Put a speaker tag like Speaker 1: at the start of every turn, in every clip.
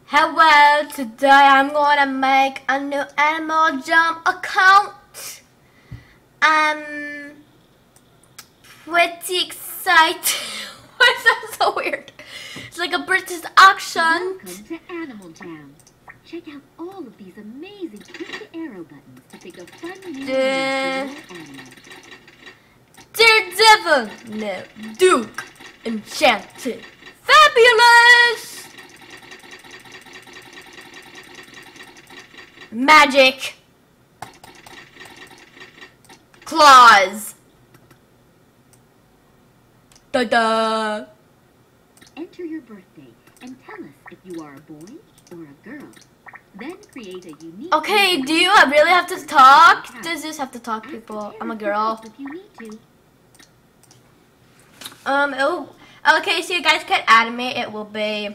Speaker 1: Hello, today I'm gonna make a new Animal Jam account. I'm pretty excited. Why is that so weird? It's like a British accent.
Speaker 2: Welcome to Animal Jam. Check out all of these amazing click the arrow buttons to pick a fun new name for your animal.
Speaker 1: Daredevil, no, Duke, Enchanted, Fabulous, Magic, Claws, da-da.
Speaker 2: Enter your birthday and tell us if you are a boy or a girl. Then create a unique.
Speaker 1: Okay, do you really have to talk? Does this have to talk, people? I'm a girl.
Speaker 2: If you need to.
Speaker 1: Okay, so you guys can add me. It will be,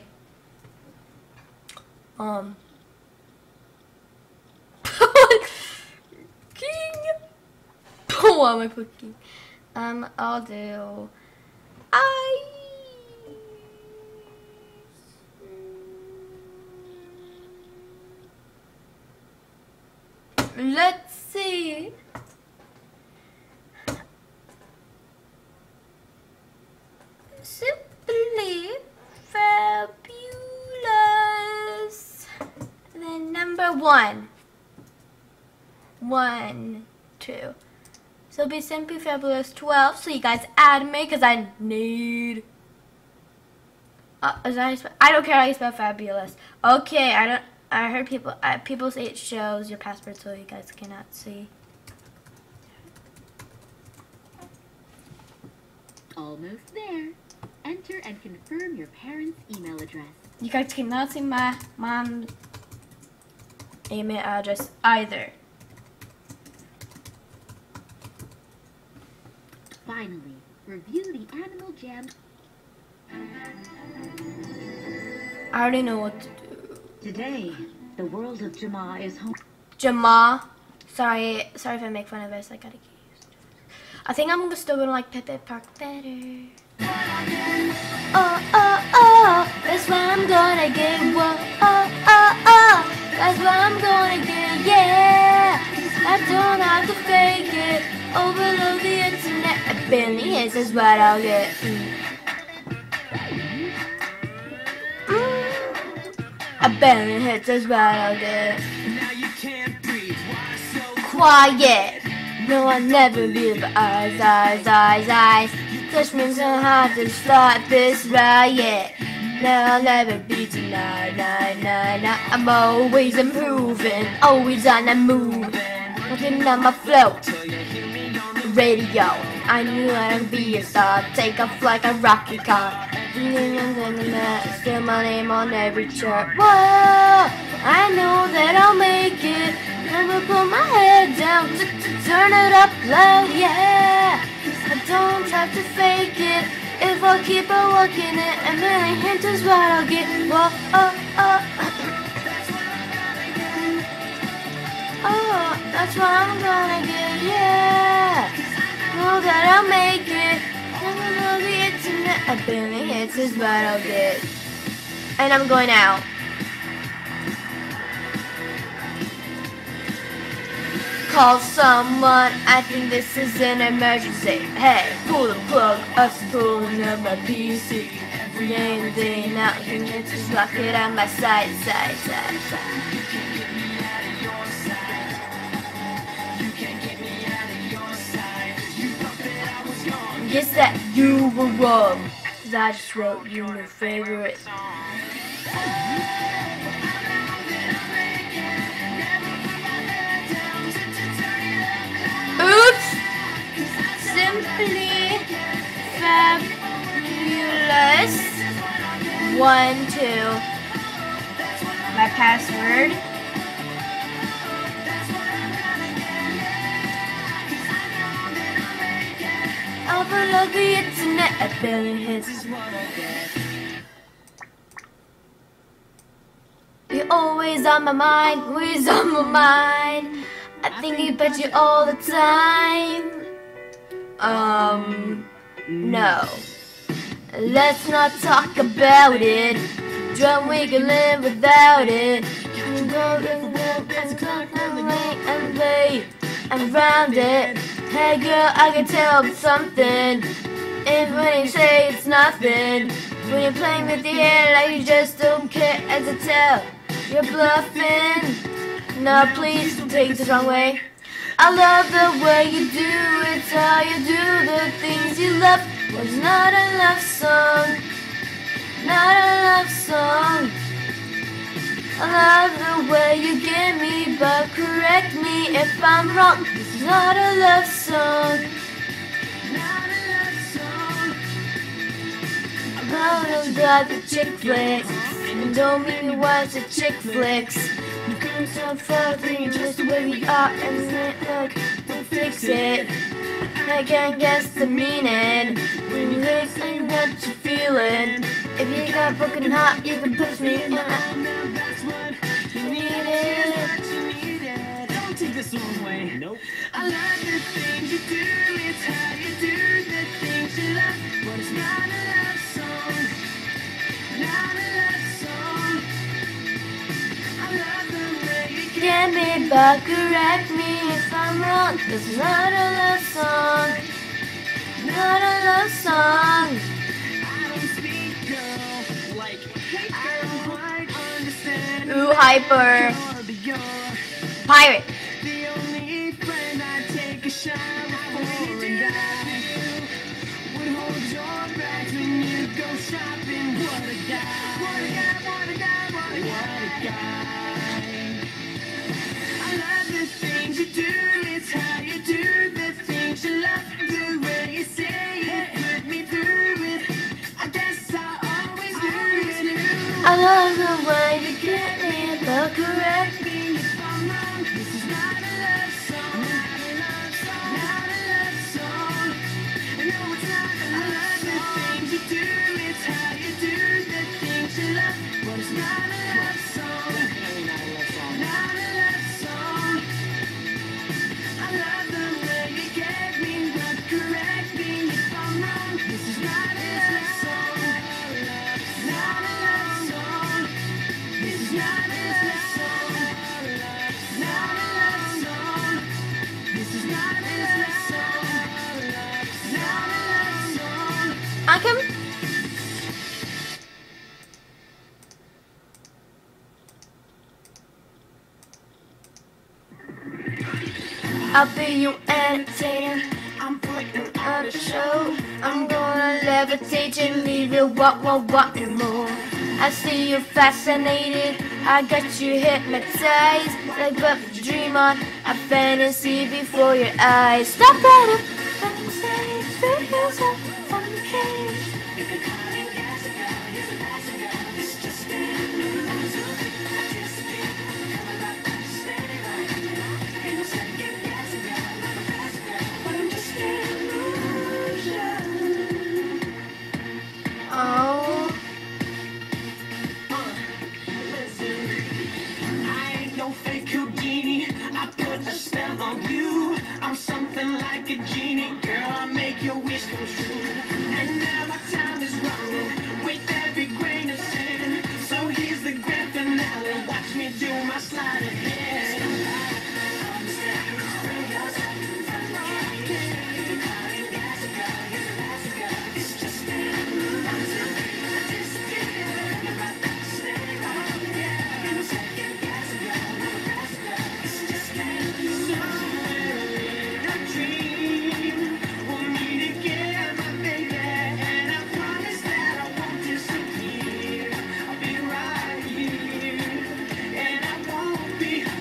Speaker 1: King. Why am I putting? I'll do, let's see. Simply fabulous. Then number 1. 1, 2. So it'll be Simply Fabulous 12. So you guys add me because I need. I don't care how you spell fabulous. Okay, I heard people say it shows your password, so you guys cannot see.
Speaker 2: Almost there. Enter and confirm your parents' email address.
Speaker 1: You guys cannot see my mom's email address either.
Speaker 2: Finally, review the Animal Jam.
Speaker 1: I already know what to do.
Speaker 2: Today, the world of Jama is home.
Speaker 1: Jama. Sorry if I make fun of this. I gotta get used to it. I think I'm still gonna like Pepe Park better. Oh, oh, oh, that's what I'm gonna get. Whoa, oh, oh, oh, that's what I'm gonna get. Yeah, I don't have to fake it. Overload the internet. A billion hits is what I'll get. A billion hits is what I'll get. Quiet. No, I'll never be the eyes. Touch me so hard to start this riot. No, I'll never be tonight. I'm always improving, always on the move. Looking at my flow. Radio. I knew I'd be a star. Take off like a rocket car. Still my name on every chart. Whoa, I know that I'll make it. Never put my head down to turn it up loud, yeah. I don't have to fake it. If I keep on working it, a million hits is what I'll get. Whoa, oh, oh. Oh, that's what I'm gonna get, yeah. Know that I'll make it. Never know the internet. A billion hits is what I'll get. And I'm going out. Call someone, I think this is an emergency. Hey, pull the plug, us pulling up my PC. Every day and day now, you can just rock it on my side. Guess that you were wrong, 'cause I just wrote you my favorite. Oops! Simply Fabulous 1, 2. My password. Overload the internet. A billion hits is what I get. You're always on my mind, always on my mind. I think about you all the time. No. Let's not talk about it. drum, we can live without it. And play around it. Hey girl, I can tell something. If when you say it's nothing, when you're playing with the air like you just don't care, as I tell, you're bluffing. No, please don't take this wrong way. I love the way you do it, how you do the things you love. But it's not a love song, not a love song. I love the way you get me, but correct me if I'm wrong. This is not a love song, not a love song. I love the chick flicks, and don't mean me watch the chick flicks. Because I'm fucking just the way we are, and then we fix it. I can't guess the meaning when you listen what you're feeling. If you got broken heart, you can push me in. That's what you needed. Don't take this one way. Nope. I love the things you do. It's how you do the things you love. But it's not a love song. Not a love song. I love the way you get me, but correct me if I'm wrong. This is not a love song. Not a love song. Ooh, hyper. Pirate. The only friend I take a shower for and I would hold your back when you go shopping. What a guy. What a guy, what a guy, what a guy. I love the things you do. It's how you do the things you love. The way you say it, put me through it. I guess I always do it. I love the way you get me, but correct me if I'm wrong. This is not a love song, not a love song, not a love song. No, it's not a love song. I love the things you do, it's how you do the things you love. But it's not a love song, definitely not a love song, not a love song. I love the way you get me, but correct me if I'm wrong. This is not a love song, not a love song. This is not a love song, not a love song. This is not a love song, not a love song. Ankam. I'll be your entertainer. I'm putting on a show. I'm gonna levitate and leave you wanting more. I see you fascinated. I got you hypnotized. Like what you dream on, a fantasy before your eyes. Stop running from the stage. Free yourself from the cage. If you're calling as a girl, you're a bad girl. It's just an illusion. Participate. Come back, stay right now. In a second, as a girl, I'm a bad girl. But I'm just an illusion. Oh. I put a spell on you. I'm something like a genie. Girl, I make your wish come true. And now my time is running with every grain of sand. So here's the grand finale. Watch me do my slide of hand. It's just an illusion. Be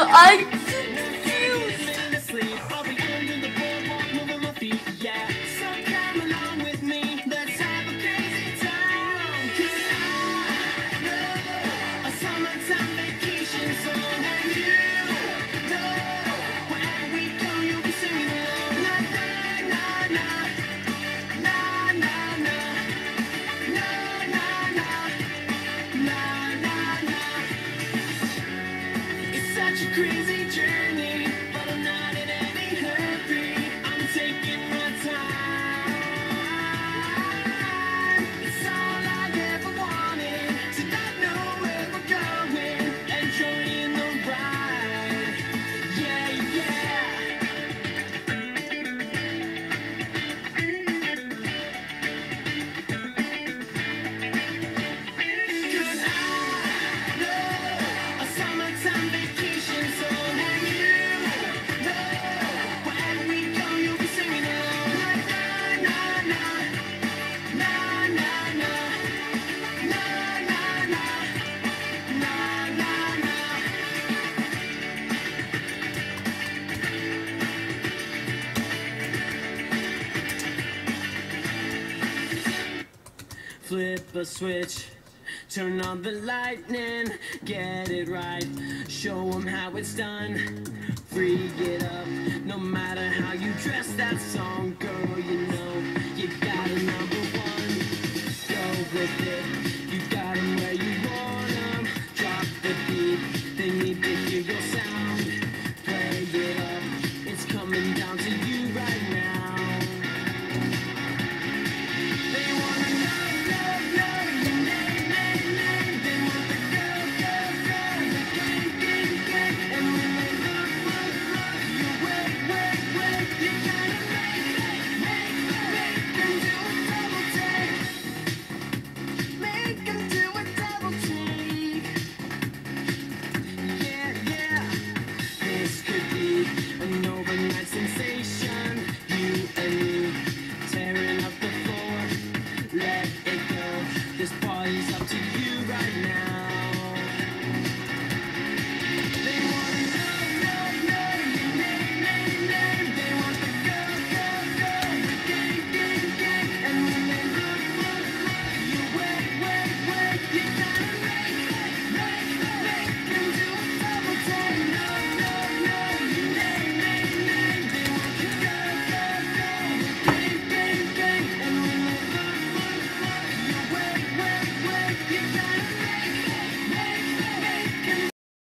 Speaker 1: I'm
Speaker 3: crazy journey, but I'm not in any hurry. I'm taking my time. It's all I ever wanted, to not know where we're going and join the ride. Yeah, yeah. 'Cause I know a summertime vacation song, and you know when we go, you'll be singing along like na na na na na na na na na na na. Flip a switch, turn on the lightning, get it right, show them how it's done, free it up, no matter how you dress that song, girl, you know, you got a number one, go with it.